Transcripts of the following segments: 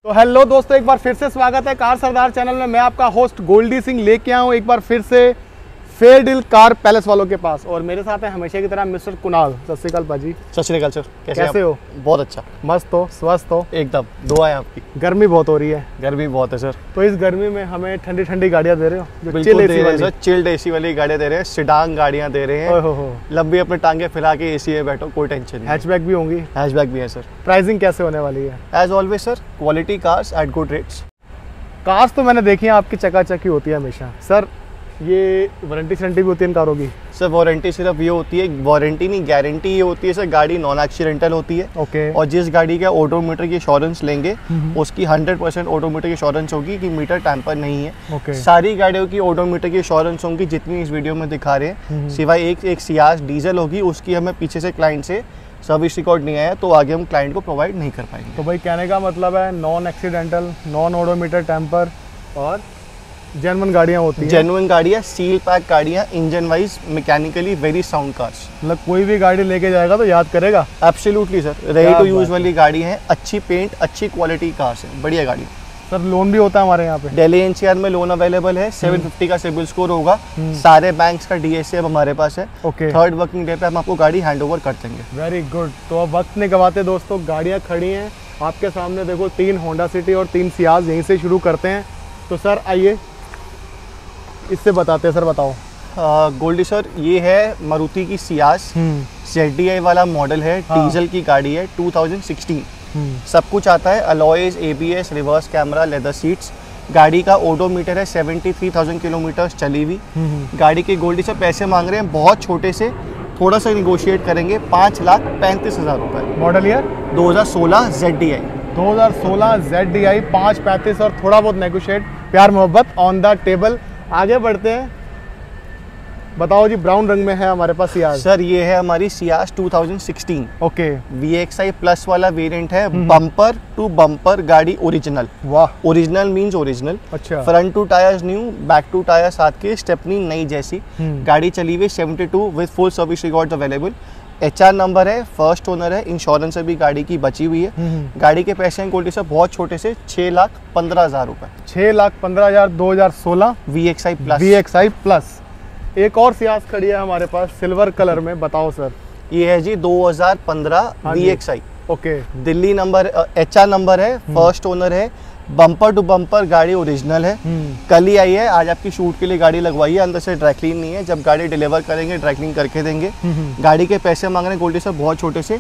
तो हेलो दोस्तों, एक बार फिर से स्वागत है कार सरदार चैनल में। मैं आपका होस्ट गोल्डी सिंह लेके आया हूँ एक बार फिर से फेयर डील कार पैलेस वालों के पास। और मेरे साथ है हमेशा की तरह मिस्टर कुणाल। सत श्री अकाल भाजी। सत श्री अकाल सर, कैसे हो? बहुत अच्छा, मस्त हो, स्वस्थ हो? एकदम। दुआ है आपकी। गर्मी बहुत हो रही है। गर्मी बहुत है सर। तो इस गर्मी में हमें ठंडी ठंडी गाड़ियाँ दे रहे हो? बिल्कुल दे रहे हैं सर, चिल्ड एसी वाली गाड़ियाँ दे रहे हैं, सिडान गाड़ियाँ दे रहे हैं। हो लंबी अपने टांगे फैला के एसी में बैठो, कोई टेंशन नहीं। हैचबैक भी होंगी? हैचबैक भी है सर। प्राइसिंग कैसे होने वाली है? As always sir, quality cars at good rates. Cars तो मैंने देखी है आपकी चकाचकी होती है हमेशा। सर ये वारंटी भी होती है इन कारों की? सर वारंटी सिर्फ ये होती है, वारंटी नहीं गारंटी ये होती है सर, गाड़ी नॉन एक्सीडेंटल होती है। ओके। और जिस गाड़ी का ऑटोमीटर की इंश्योरेंस लेंगे उसकी 100% ऑटोमीटर की इंश्योरेंस होगी कि मीटर टैंपर नहीं है। ओके। सारी गाड़ियों की ऑटोमीटर की इंश्योरेंस होंगी जितनी इस वीडियो में दिखा रहे हैं, सिवाय एक सियाज डीजल होगी, उसकी हमें पीछे से क्लाइंट से सर्विस रिकॉर्ड नहीं आया तो आगे हम क्लाइंट को प्रोवाइड नहीं कर पाएंगे। तो भाई कहने का मतलब है non accidental, non odometer tamper और जेन्युइन गाड़ियाँ होती हैं। जेन्युइन गाड़ियाँ, सील पैक गाड़ियाँ, engine wise mechanically very sound cars. मतलब कोई भी गाड़ी लेके जाएगा तो याद करेगा? Absolutely sir, ready to use वाली गाड़ी है, अच्छी पेंट, अच्छी क्वालिटी कार्स है, बढ़िया गाड़ी। सर लोन भी होता है हमारे यहाँ पे? दिल्ली एनसीआर में लोन अवेलेबल है, 750 का सिबिल स्कोर होगा, सारे बैंक्स का डीएसए अब हमारे पास है। ओके। थर्ड वर्किंग डे पे हम आपको गाड़ी हैंड ओवर कर देंगे। Very good. तो अब वक्त नहीं गवाते दोस्तों, गाड़ियाँ खड़ी हैं आपके सामने। देखो 3 होंडा सिटी और 3 सियाज। यहीं से शुरू करते हैं। तो सर आइए इससे बताते हैं। सर बताओ। गोल्डी सर, ये है मारुति की सियाज, ZDI वाला मॉडल है, डीजल की गाड़ी है, 2016। सब कुछ आता है, alloys, ABS, reverse camera, leather seats. गाड़ी का ओडोमीटर है 73,000 किलोमीटर चली हुई। गाड़ी के गोल्डी सर पैसे मांग रहे हैं बहुत छोटे से, थोड़ा सा निगोशिएट करेंगे, 5,35,000 रुपये। Model year 2016 ZDI। 2016 ZDI 5,35,000 और थोड़ा बहुत नेगोशिएट, प्यार मोहब्बत ऑन द टेबल। आगे बढ़ते हैं। बताओ जी, ब्राउन रंग में है हमारे पास सियाज। सर ये है हमारी सियाज 2016। ओके। VXI प्लस वाला वेरिएंट है, बम्पर टू बम्पर गाड़ी ओरिजिनल। वाह। Original means original. अच्छा। Front two tyres new, back two tyres साथ के, स्टेपनी नई जैसी। गाड़ी चली हुई 72 with full service records available. HR number है, फर्स्ट ओनर है, इंश्योरेंस भी गाड़ी की बची हुई है। गाड़ी के पैसे हैं गोल्डी से बहुत छोटे से, 6,15,000 रुपए। 6,15,000 2016 VXI प्लस। VXI plus. एक और सियाज खड़ी है हमारे पास सिल्वर कलर में। बताओ सर। ये है जी 2015 VXI। Okay. Delhi number, HR number है, फर्स्ट ओनर है, बम्पर टू बम्पर गाड़ी ओरिजिनल है। कल ही आई है, आज आपकी शूट के लिए गाड़ी लगवाई है, अंदर से ड्राई क्लीन नहीं है, जब गाड़ी डिलीवर करेंगे ड्राई क्लीन करके देंगे। गाड़ी के पैसे मांग रहे हैं गोल्डी सर बहुत छोटे से,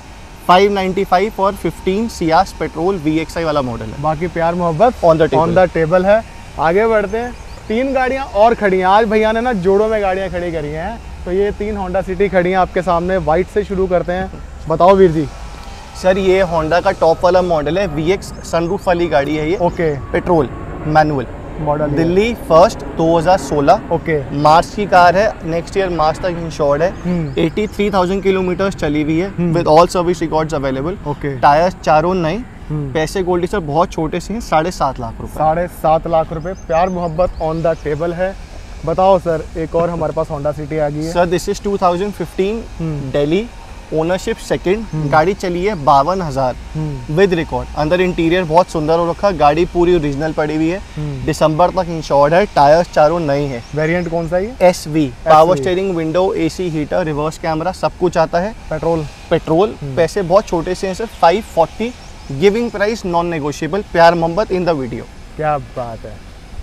595 और 15 सियाज पेट्रोल VXI वाला मॉडल है। बाकी प्यार मोहब्बत ऑन द टेबल है। आगे बढ़ते हैं। 3 गाड़ियाँ और खड़ी हैं। आज भैया ने ना जोड़ों में गाड़ियाँ खड़ी करी हैं। तो ये 3 होंडा सिटी खड़ी हैं आपके सामने। वाइट से शुरू करते हैं। बताओ वीर जी। सर ये होंडा का टॉप वाला मॉडल है, VX सनरूफ वाली गाड़ी है ये। Okay. Petrol manual model, Delhi first 2016। Okay. March की कार है, नेक्स्ट ईयर मार्च तक इंश्योर्ड है। 83,000 किलोमीटर चली हुई है with all service records available. Okay. Tyres चारों नए। पैसे गोल्डी सर बहुत छोटे से हैं, 7.5 लाख रुपए। 7.5 लाख रुपए। प्यार मोहब्बत ऑन द टेबल है। बताओ सर, एक और हमारे पास होंडा सिटी आ गई है। Sir this is 2015 Delhi, ownership second. गाड़ी चली है 52,000 विद रिकॉर्ड। अंदर इंटीरियर बहुत सुंदर हो रखा, गाड़ी पूरी ओरिजिनल पड़ी हुई है, दिसंबर तक इंश्योर्ड है, टायर्स चारों नए हैं। वेरिएंट कौन सा है? SV। Power steering, window AC, heater, reverse camera, सब कुछ आता है। पेट्रोल। पैसे बहुत छोटे से हैं sir, 540। Giving price non negotiable. प्यार मोहब्बत इन द वीडियो। क्या बात है।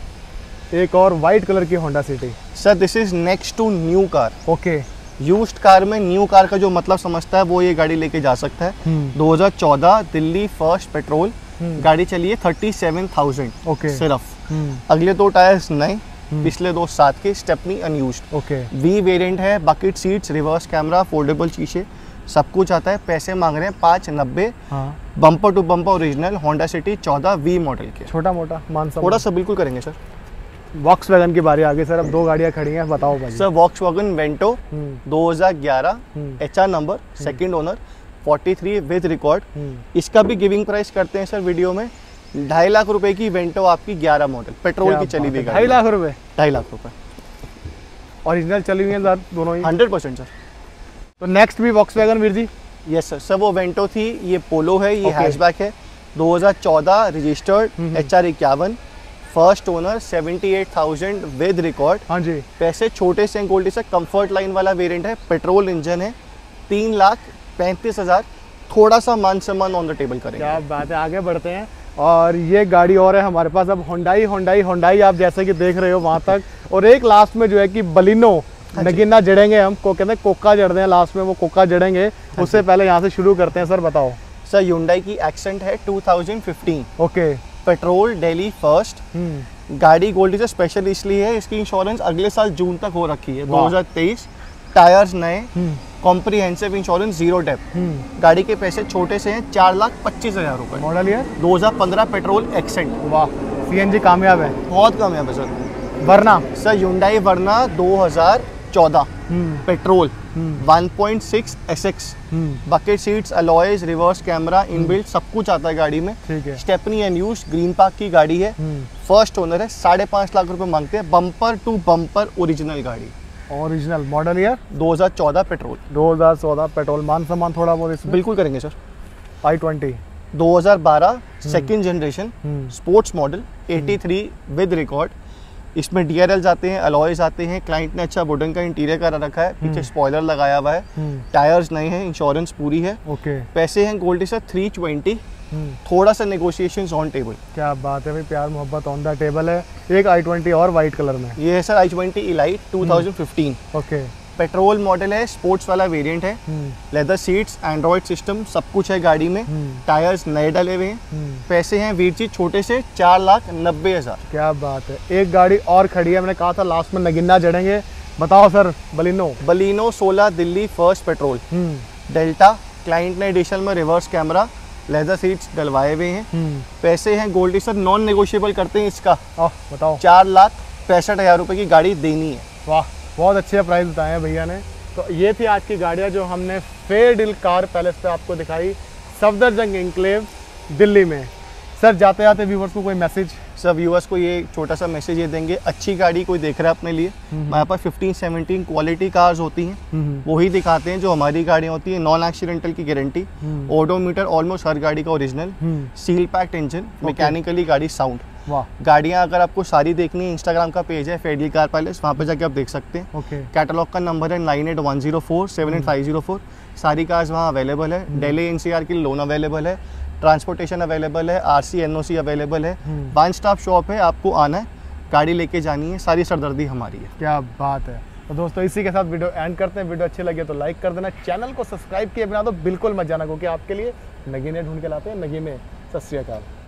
एक और वाइट कलर की Honda City. Sir this is next to new car. Okay. Used car में न्यू कार का जो मतलब समझता है वो ये गाड़ी लेके जा सकता है। 2014 दिल्ली फर्स्ट पेट्रोल। गाड़ी चली है 37,000। ओके। सिर्फ अगले 2 टायर्स नए, पिछले 2 साथ के, stepney unused. Okay. V variant है, bucket seats, reverse camera, foldable शीशे, सब कुछ आता है। पैसे मांग रहे हैं 590। हाँ। Bumper to bumper original Honda City 14 V model के। छोटा मोटा मानसा थोड़ा सा बिल्कुल करेंगे सर। वॉक्सवैगन की बारी आगे सर। अब 2 गाड़ियाँ खड़ी हैं। बताओ भाई। Sir Volkswagen Vento 2011, HR number, second owner, 43 with record. इसका भी गिविंग प्राइस करते हैं सर वीडियो में। 2.5 लाख रुपए की वेंटो आपकी 11 मॉडल, पेट्रोल की चली हुई गाड़ी। 2.5 लाख रुपए? 2.5 लाख रुपए ओरिजिनल चली हुई है सर दोनों ही? 100% सर। तो नेक्स्ट भी Volkswagen Veer ji? Yes sir. Sir वो वेंटो थी, ये पोलो है, ये हैचबैक है। 2014 registered HR51, first owner 78,000 with record. हाँ जी। पैसे छोटे से गोल्डी से कंफर्ट लाइन वाला वेरिएंट है, पेट्रोल इंजन है, 3,35,000, थोड़ा सा मान सम्मान ऑन द टेबल करेंगे। क्या बात है, आगे बढ़ते हैं। और ये गाड़ी और है हमारे पास अब होंडाई आप जैसे कि देख रहे हो वहाँ तक, और एक लास्ट में जो है कि बलिनो नगीना जड़ेंगे, हम को कहते हैं कोका जड़ते हैं लास्ट में, वो कोका जड़ेंगे। उससे पहले यहाँ से शुरू करते हैं। सर बताओ। सर Hyundai की एक्सेंट है 2015, ओके। Petrol daily first. गाड़ी गोल्डी से स्पेशल इसलिए है, इसकी इंश्योरेंस अगले साल जून तक हो रखी है, 2023। टायर्स नए, कॉम्प्रिहेंसिव इंश्योरेंस, 0 डेप्थ। गाड़ी के पैसे छोटे से हैं, 4,25,000 रुपए। Model year 2015 petrol Xcent. वाह, CNG कामयाब है, बहुत कामयाब है सर। वरना sir Hyundai Verna 2014 petrol 1.6 SX, bucket seats, alloys, reverse camera, inbuilt सब कुछ आता है गाड़ी में। ठीक है। स्टेपनी एंड यूज, ग्रीन पार्क की गाड़ी है, फर्स्ट ओनर है, 5.5 लाख रुपए मांगते हैं, बम्पर टू बम्पर ओरिजिनल गाड़ी। Original. Model year 2014 petrol. 2014 petrol. मान सम्मान थोड़ा बहुत इसमें बिल्कुल करेंगे sir. i20 2012 second generation sports model, 83 with record. इसमें DRLs आते हैं, अलॉयज आते हैं, क्लाइंट ने अच्छा वुडन का इंटीरियर करा रखा है, पीछे स्पॉइलर लगाया हुआ है, टायर्स नए हैं, इंश्योरेंस पूरी है। ओके। पैसे हैं गोल्डी सर 320, थोड़ा सा नेगोशिएशंस ऑन टेबल। क्या बात है भाई, प्यार मोहब्बत ऑन द टेबल है। एक i20 और वाइट कलर में। ये है sir i20 Elite 2015, okay. Petrol model है, स्पोर्ट्स वाला वेरिएंट है, लेदर सीट्स, एंड्रॉयड सिस्टम सब कुछ है गाड़ी में, टायर्स नए डले हुए हैं। पैसे हैं वीर जी छोटे से 4,90,000। क्या बात है। एक गाड़ी और खड़ी है, मैंने कहा था लास्ट में नगीना जड़ेंगे। बताओ sir. Baleno 16 Delhi first petrol, Delta, client ने एडिशनल में रिवर्स कैमरा, लेदर सीट्स डलवाए हुए हैं। पैसे हैं गोल्डी सर नॉन नेगोशिएबल करते हैं इसका। बताओ। 4,65,000 रुपए की गाड़ी देनी है। वाह, बहुत अच्छे प्राइस बताए हैं भैया ने। तो ये थी आज की गाड़ियाँ जो हमने फेयर डील कार पैलेस पे आपको दिखाई, सफदरजंग इंक्लेव दिल्ली में। सर जाते जाते व्यूवर्स को कोई मैसेज? सर व्यूवर्स को ये छोटा सा मैसेज ये देंगे, अच्छी गाड़ी कोई देख रहा है अपने लिए, हमारे पास 15-17 क्वालिटी कार्स होती हैं, वही दिखाते हैं जो हमारी गाड़ियाँ होती हैं, नॉन एक्सीडेंटल की गारंटी, ओडोमीटर ऑलमोस्ट हर गाड़ी का original, seal packed engine, mechanically गाड़ी साउंड। वाह। गाड़ियाँ अगर आपको सारी देखनी है, इंस्टाग्राम का पेज है फेयर डील कार पैलेस, वहाँ पे जाके आप देख सकते हैं। कैटलॉग का नंबर है 9810478504। सारी कार्स वहाँ अवेलेबल है। दिल्ली NCR के लिए लोन अवेलेबल है, ट्रांसपोर्टेशन अवेलेबल है, RC NOC अवेलेबल है, वन स्टॉप शॉप है, आपको आना है, गाड़ी लेके जानी है, सारी सरदर्दी हमारी है। क्या बात है। तो दोस्तों इसी के साथ वीडियो एंड करते हैं। वीडियो अच्छी लगे तो लाइक कर देना, चैनल को सब्सक्राइब किए बिना तो बिल्कुल मत जाना, क्योंकि आपके लिए नगीने ढूंढ के लाते हैं। नगीने। सत श्री अकाल।